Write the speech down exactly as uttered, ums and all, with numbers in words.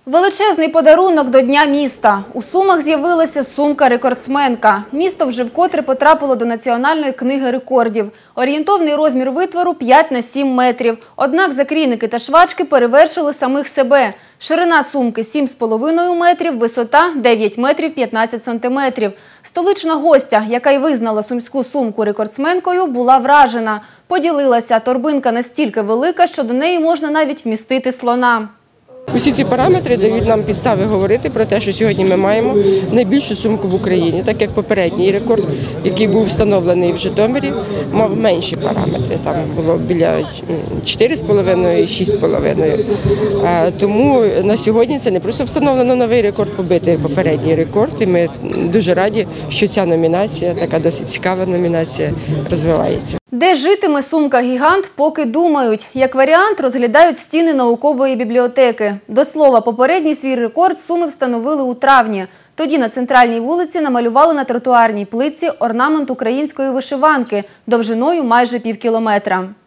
Величезний подарунок до Дня міста. У Сумах з'явилася сумка-рекордсменка. Місто вже вкотре потрапило до Національної книги рекордів. Орієнтовний розмір витвору – п'ять на сім метрів. Однак закрійники та швачки перевершили самих себе. Ширина сумки – сім з половиною метрів, висота – дев'ять метрів п'ятнадцять сантиметрів. Столична гостя, яка й визнала сумську сумку рекордсменкою, була вражена. Поділилася, торбинка настільки велика, що до неї можна навіть вмістити слона. Усі ці параметри дають нам підстави говорити про те, що сьогодні ми маємо найбільшу сумку в Україні, так як попередній рекорд, який був встановлений в Житомирі, мав менші параметри. Там було біля чотири з половиною і шість з половиною. Тому на сьогодні це не просто встановлено новий рекорд, побитий попередній рекорд. І ми дуже раді, що ця номінація, така досить цікава номінація, розвивається. Де житиме сумка-гігант, поки думають. Як варіант, розглядають стіни наукової бібліотеки. До слова, попередній свій рекорд Суми встановили у травні. Тоді на центральній вулиці намалювали на тротуарній плитці орнамент української вишиванки довжиною майже пів кілометра.